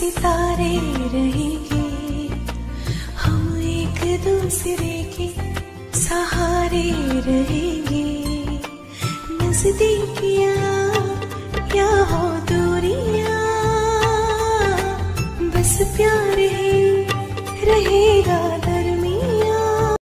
सितारे रहेंगे, हम एक दूसरे के सहारे रहेंगे। नजदीकियां या हो